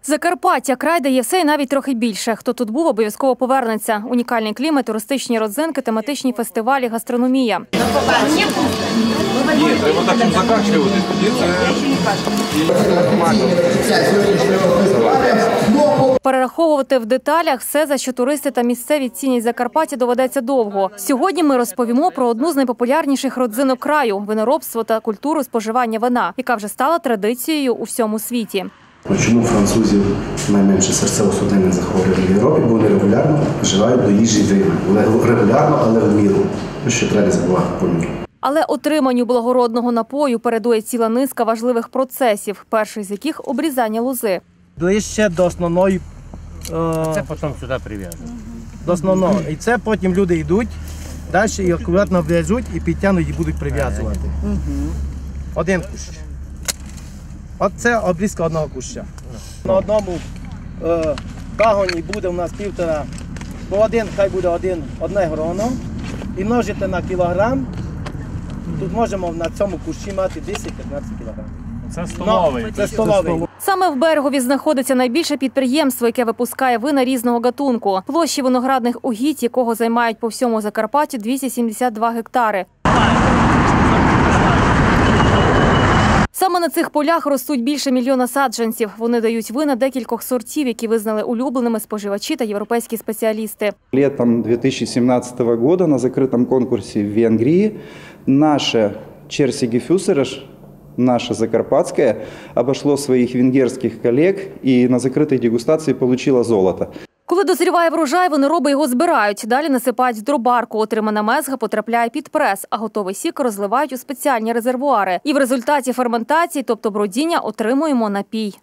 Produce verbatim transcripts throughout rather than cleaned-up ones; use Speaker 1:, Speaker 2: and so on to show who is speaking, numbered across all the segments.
Speaker 1: Закарпаття – край, де є все і навіть трохи більше. Хто тут був, обов'язково повернеться. Унікальний клімат, туристичні родзинки, тематичні фестивалі, гастрономія.
Speaker 2: Ні, треба так щоб закачувати.
Speaker 1: Перераховувати в деталях все, за що туристи та місцеві цінять Закарпаття, доведеться довго. Сьогодні ми розповімо про одну з найпопулярніших родзинок краю – виноробство та культуру споживання вина, яка вже стала традицією у всьому світі.
Speaker 3: Чому французів найменше серцево-судинних захворювань в Європі? Бо вони регулярно вживають до їжі вина. Регулярно, але в міру. Що треба забувати по міру.
Speaker 1: Але отриманню благородного напою передує ціла низка важливих процесів, перший з яких – обрізання лози.
Speaker 4: Ближче до основної...
Speaker 5: Це потім сюди прив'язано.
Speaker 4: До основного. І це потім люди йдуть, далі і акуратно в'яжуть і підтягнуть і будуть прив'язувати. Один кущ. От це обрізка одного куща. На одному е, пагоні буде у нас півтора, по один, хай буде один, одне гроно. І множити на кілограм. Тут можемо на цьому кущі мати десять-п'ятнадцять кілограмів.
Speaker 5: Це столовий.
Speaker 4: No, це столовий.
Speaker 1: Саме в Берегові знаходиться найбільше підприємство, яке випускає вина різного гатунку. Площі виноградних угідь, якого займають по всьому Закарпаттю двісті сімдесят два гектари. Саме на цих полях ростуть більше мільйона саджанців. Вони дають вина декількох сортів, які визнали улюбленими споживачі та європейські спеціалісти.
Speaker 6: Летом две тысячи семнадцатого года на закрытом конкурсе в Венгрии наше Черсигефюсереш, наше закарпатское, обошло своих венгерских коллег и на закрытой дегустации получило золото.
Speaker 1: Коли дозріває врожай, винороби його збирають. Далі насипають в дробарку. Отримана мезга потрапляє під прес, а готовий сік розливають у спеціальні резервуари. І в результаті ферментації, тобто бродіння, отримуємо напій.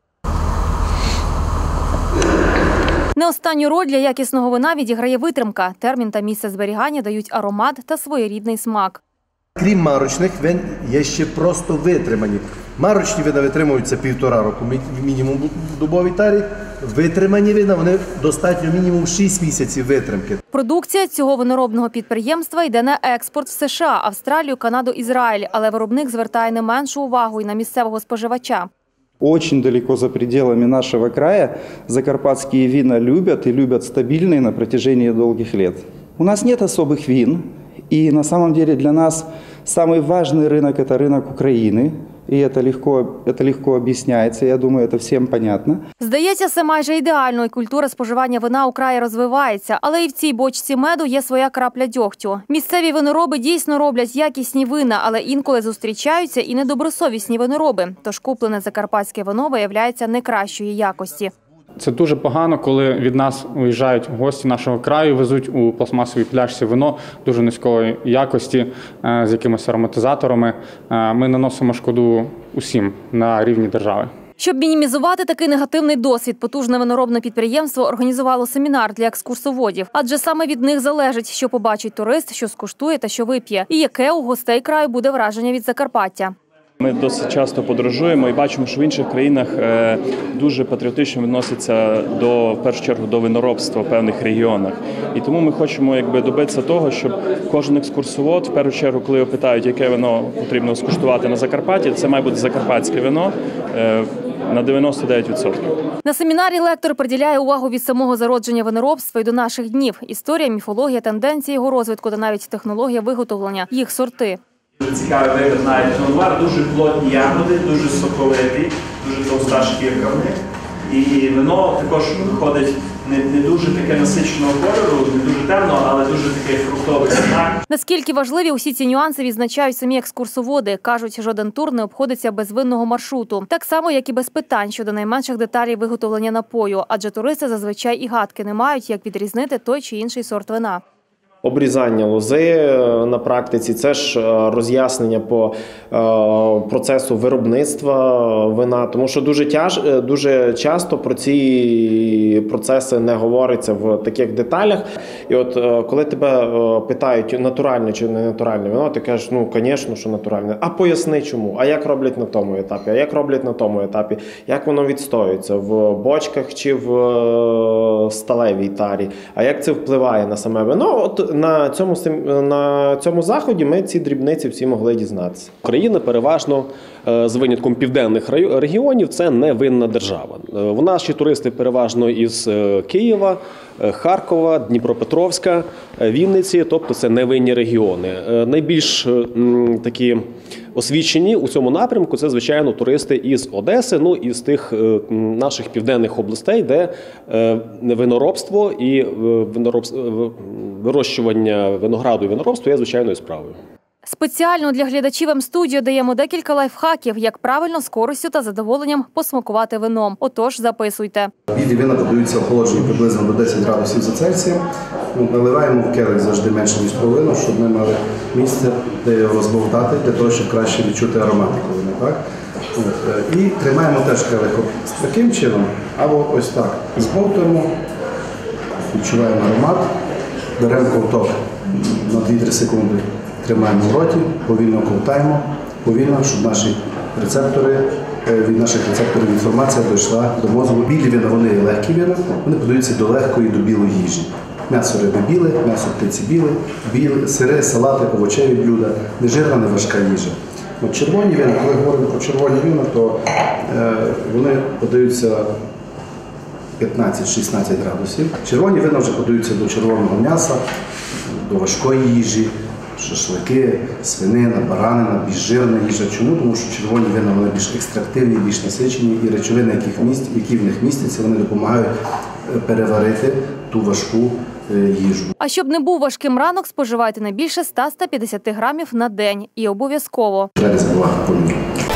Speaker 1: Не останню роль для якісного вина відіграє витримка. Термін та місце зберігання дають аромат та своєрідний смак.
Speaker 7: Крім марочних вин, є ще просто витримані. Марочні вина витримуються півтора року, мінімум в дубовій тарі. Витримані вина, вони достатньо мінімум шість місяців витримки.
Speaker 1: Продукція цього виноробного підприємства йде на експорт в США, Австралію, Канаду, Ізраїль. Але виробник звертає не меншу увагу і на місцевого споживача.
Speaker 6: Очень далеко за пределами нашего края закарпатские вина любят и любят стабильные на протяжении долгих лет. У нас нет особых вин. И на самом деле для нас самый важный рынок – это рынок Украины. И это легко, это легко объясняется, я думаю, это всем понятно.
Speaker 1: Здається, все майже ідеально, і культура споживання вина у краї розвивається. Але і в цій бочці меду є своя крапля дьогтю. Місцеві винороби дійсно роблять якісні вина, але інколи зустрічаються і недобросовісні винороби. Тож куплене закарпатське вино виявляється не кращої якості.
Speaker 8: Це дуже погано, коли від нас уїжджають гості нашого краю, везуть у пластмасовій пляшці вино дуже низької якості, з якимись ароматизаторами. Ми наносимо шкоду усім на рівні держави.
Speaker 1: Щоб мінімізувати такий негативний досвід, потужне виноробне підприємство організувало семінар для екскурсоводів. Адже саме від них залежить, що побачить турист, що скуштує та що вип'є. І яке у гостей краю буде враження від Закарпаття.
Speaker 9: Ми досить часто подорожуємо і бачимо, що в інших країнах дуже патріотично відносяться до, в першу чергу, до виноробства в певних регіонах. І тому ми хочемо якби добитися того, щоб кожен екскурсовод, в першу чергу, коли його питають, яке вино потрібно скуштувати на Закарпатті, це має бути закарпатське вино на дев'яносто дев'ять відсотків.
Speaker 1: На семінарі лектор приділяє увагу від самого зародження виноробства і до наших днів. Історія, міфологія, тенденції його розвитку та навіть технологія виготовлення, їх сорти.
Speaker 10: Дуже цікавий вигляд навіть новар, дуже плотні ягоди, дуже соковиті, дуже товста шкірка в них. І вино також виходить не, не дуже таке насиченого кольору, не дуже темного, але дуже такий фруктовий смак.
Speaker 1: Наскільки важливі усі ці нюанси відзначають самі екскурсоводи. Кажуть, жоден тур не обходиться без винного маршруту. Так само, як і без питань щодо найменших деталей виготовлення напою. Адже туристи зазвичай і гадки не мають, як відрізнити той чи інший сорт вина.
Speaker 11: Обрізання лози на практиці – це ж роз'яснення по процесу виробництва вина, тому що дуже, тяж, дуже часто про ці процеси не говориться в таких деталях. І от коли тебе питають, натуральне чи не натуральне вино, ти кажеш, ну, звісно, що натуральне. А поясни чому, а як роблять на тому етапі, а як роблять на тому етапі, як воно відстоюється, в бочках чи в сталевій тарі, а як це впливає на саме вино. От на цьому, на цьому заході ми ці дрібниці всі могли дізнатися.
Speaker 2: Україна переважно, з винятком південних регіонів, це не винна держава. В наші туристи переважно із Києва, Харкова, Дніпропетровська, Вінниці, тобто це невинні регіони. Найбільш такі освічені у цьому напрямку це, звичайно, туристи із Одеси, ну і з тих наших південних областей, де виноробство і вирощування винограду і виноробство є звичайною справою.
Speaker 1: Спеціально для глядачів М-студіо даємо декілька лайфхаків, як правильно, з користю та задоволенням посмакувати вином. Отож, записуйте.
Speaker 3: Білі вина подаються охолоджені приблизно до десять градусів за Цельсієм. Наливаємо в келих завжди менше, ніж половину, щоб ми мали місце, де його розбовтати, для того, щоб краще відчути ароматику вина. Так? І тримаємо теж келих таким чином, або ось так. Збовтуємо, відчуваємо аромат, беремо ковток на дві-три секунди. Тримаємо в роті, повільно ковтаємо, повільно, щоб наші рецептори, від наших рецепторів інформація дійшла до мозку. Білі вина, вони легкі вина, вони подаються до легкої, до білої їжі. М'ясо риби біле, м'ясо птиці біле, біле, сири, салати, овочеві блюда, нежирна, не важка їжа. От червоні вина, коли говоримо про червоні вина, то е, вони подаються п'ятнадцять-шістнадцять градусів. Червоні вина вже подаються до червоного м'яса, до важкої їжі. Шашлики, свинина, баранина, більш жирна їжа. Чому? Тому що червоні вина вони більш екстрактивні, більш насичені, і речовини, які в них містяться, вони допомагають переварити ту важку їжу.
Speaker 1: А щоб не був важким ранок, споживайте не більше ста - ста п'ятдесят грамів на день. І обов'язково.
Speaker 3: Треба забувати про